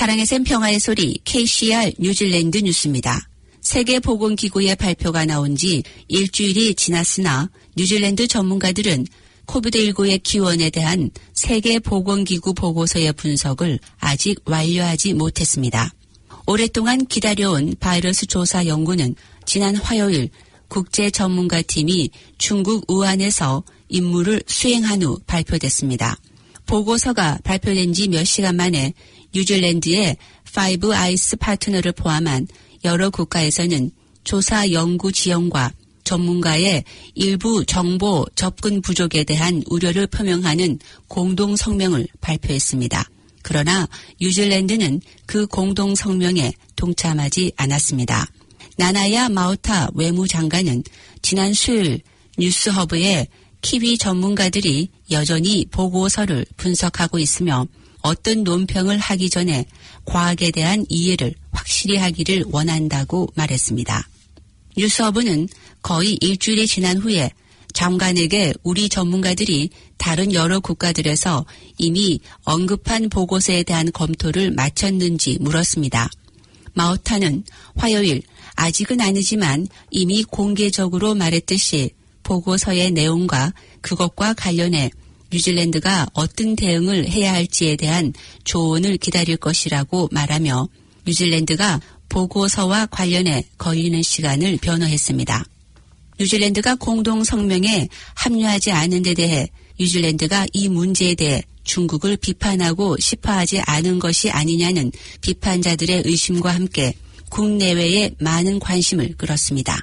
사랑의 샘 평화의 소리 KCR 뉴질랜드 뉴스입니다. 세계보건기구의 발표가 나온 지 일주일이 지났으나 뉴질랜드 전문가들은 코비드19의 기원에 대한 세계보건기구 보고서의 분석을 아직 완료하지 못했습니다. 오랫동안 기다려온 바이러스 조사 연구는 지난 화요일 국제 전문가팀이 중국 우한에서 임무를 수행한 후 발표됐습니다. 보고서가 발표된 지 몇 시간 만에 뉴질랜드의 파이브 아이스 파트너를 포함한 여러 국가에서는 조사 연구 지연과 전문가의 일부 정보 접근 부족에 대한 우려를 표명하는 공동 성명을 발표했습니다. 그러나 뉴질랜드는 그 공동 성명에 동참하지 않았습니다. 나나야 마우타 외무장관은 지난 수요일 뉴스허브에 키위 전문가들이 여전히 보고서를 분석하고 있으며 어떤 논평을 하기 전에 과학에 대한 이해를 확실히 하기를 원한다고 말했습니다. 뉴스허브는 거의 일주일이 지난 후에 장관에게 우리 전문가들이 다른 여러 국가들에서 이미 언급한 보고서에 대한 검토를 마쳤는지 물었습니다. 마우타는 화요일 아직은 아니지만 이미 공개적으로 말했듯이 보고서의 내용과 그것과 관련해 뉴질랜드가 어떤 대응을 해야 할지에 대한 조언을 기다릴 것이라고 말하며 뉴질랜드가 보고서와 관련해 걸리는 시간을 변호했습니다. 뉴질랜드가 공동 성명에 합류하지 않은 데 대해 뉴질랜드가 이 문제에 대해 중국을 비판하고 싶어 하지 않은 것이 아니냐는 비판자들의 의심과 함께 국내외에 많은 관심을 끌었습니다.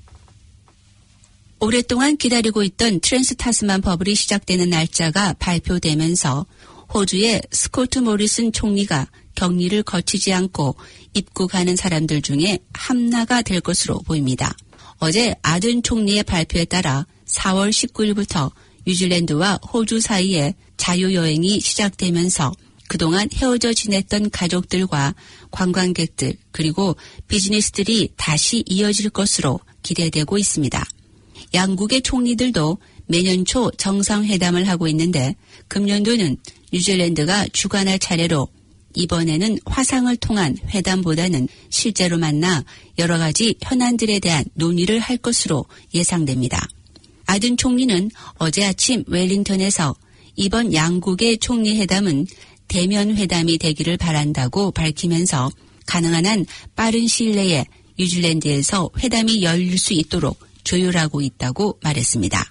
오랫동안 기다리고 있던 트랜스 타스만 버블이 시작되는 날짜가 발표되면서 호주의 스코트 모리슨 총리가 격리를 거치지 않고 입국하는 사람들 중에 하나가 될 것으로 보입니다. 어제 아든 총리의 발표에 따라 4월 19일부터 뉴질랜드와 호주 사이에 자유여행이 시작되면서 그동안 헤어져 지냈던 가족들과 관광객들 그리고 비즈니스들이 다시 이어질 것으로 기대되고 있습니다. 양국의 총리들도 매년 초 정상회담을 하고 있는데 금년도는 뉴질랜드가 주관할 차례로 이번에는 화상을 통한 회담보다는 실제로 만나 여러 가지 현안들에 대한 논의를 할 것으로 예상됩니다. 아든 총리는 어제 아침 웰링턴에서 이번 양국의 총리 회담은 대면 회담이 되기를 바란다고 밝히면서 가능한 한 빠른 시일 내에 뉴질랜드에서 회담이 열릴 수 있도록 조율하고 있다고 말했습니다.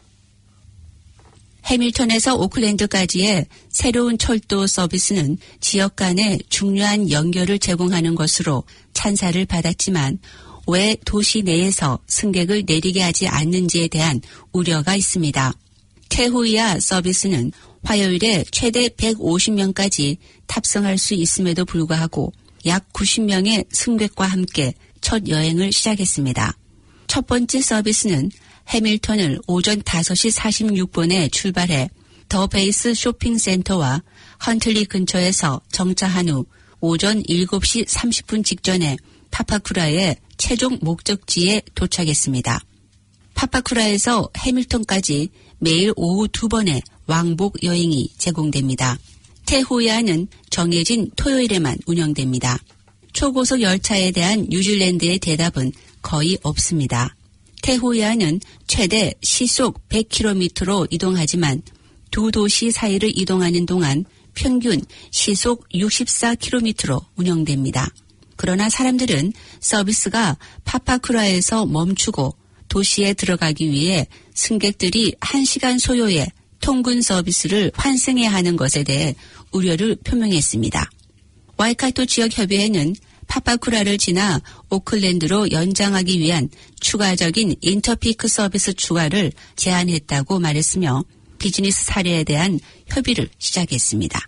해밀턴에서 오클랜드까지의 새로운 철도 서비스는 지역 간의 중요한 연결을 제공하는 것으로 찬사를 받았지만 왜 도시 내에서 승객을 내리게 하지 않는지에 대한 우려가 있습니다. 테후이아 서비스는 화요일에 최대 150명까지 탑승할 수 있음에도 불구하고 약 90명의 승객과 함께 첫 여행을 시작했습니다. 첫 번째 서비스는 해밀턴을 오전 5시 46분에 출발해 더 베이스 쇼핑센터와 헌틀리 근처에서 정차한 후 오전 7시 30분 직전에 파파쿠라의 최종 목적지에 도착했습니다. 파파쿠라에서 해밀턴까지 매일 오후 2번의 왕복 여행이 제공됩니다. 테후이아는 정해진 토요일에만 운영됩니다. 초고속 열차에 대한 뉴질랜드의 대답은 거의 없습니다. 테후이아는 최대 시속 100km로 이동하지만 두 도시 사이를 이동하는 동안 평균 시속 64km로 운영됩니다. 그러나 사람들은 서비스가 파파쿠라에서 멈추고 도시에 들어가기 위해 승객들이 1시간 소요의 통근 서비스를 환승해야 하는 것에 대해 우려를 표명했습니다. 와이카토 지역협의회는 파파쿠라를 지나 오클랜드로 연장하기 위한 추가적인 인터피크 서비스 추가를 제안했다고 말했으며 비즈니스 사례에 대한 협의를 시작했습니다.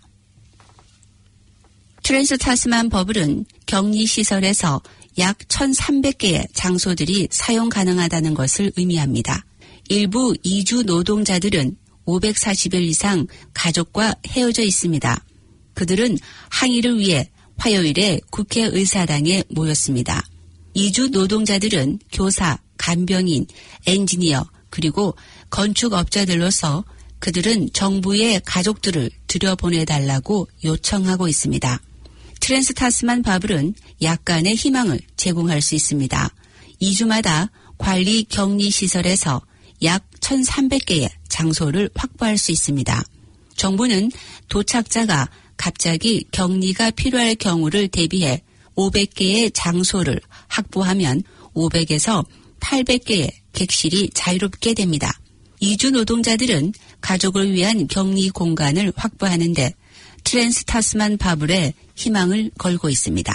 트랜스 타스만 버블은 격리시설에서 약 1,300개의 장소들이 사용 가능하다는 것을 의미합니다. 일부 이주 노동자들은 540일 이상 가족과 헤어져 있습니다. 그들은 항의를 위해 화요일에 국회의사당에 모였습니다. 이주 노동자들은 교사, 간병인, 엔지니어 그리고 건축업자들로서 그들은 정부의 가족들을 들여보내달라고 요청하고 있습니다. 트랜스타스만 바블은 약간의 희망을 제공할 수 있습니다. 2주마다 관리 격리 시설에서 약 1,300개의 장소를 확보할 수 있습니다. 정부는 도착자가 갑자기 격리가 필요할 경우를 대비해 500개의 장소를 확보하면 500에서 800개의 객실이 자유롭게 됩니다. 이주 노동자들은 가족을 위한 격리 공간을 확보하는데 트랜스타스만 바블에 희망을 걸고 있습니다.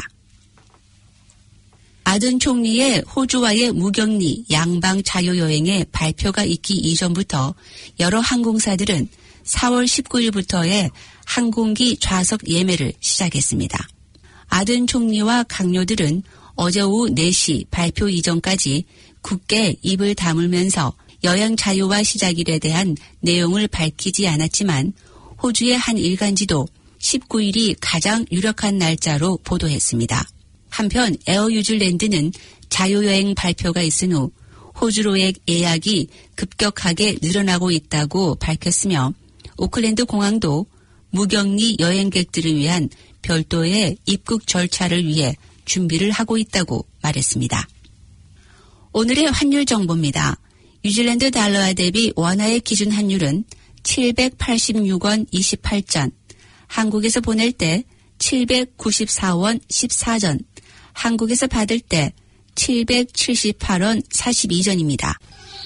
아든 총리의 호주와의 무격리 양방 자유여행의 발표가 있기 이전부터 여러 항공사들은 4월 19일부터의 항공기 좌석 예매를 시작했습니다. 아든 총리와 강요들은 어제 오후 4시 발표 이전까지 굳게 입을 다물면서 여행 자유와 시작일에 대한 내용을 밝히지 않았지만 호주의 한 일간지도 19일이 가장 유력한 날짜로 보도했습니다. 한편 에어 뉴질랜드는 자유여행 발표가 있은 후 호주로의 예약이 급격하게 늘어나고 있다고 밝혔으며 오클랜드 공항도 무격리 여행객들을 위한 별도의 입국 절차를 위해 준비를 하고 있다고 말했습니다. 오늘의 환율 정보입니다. 뉴질랜드 달러화 대비 원화의 기준 환율은 786원 28전, 한국에서 보낼 때 794원 14전, 한국에서 받을 때 778원 42전입니다.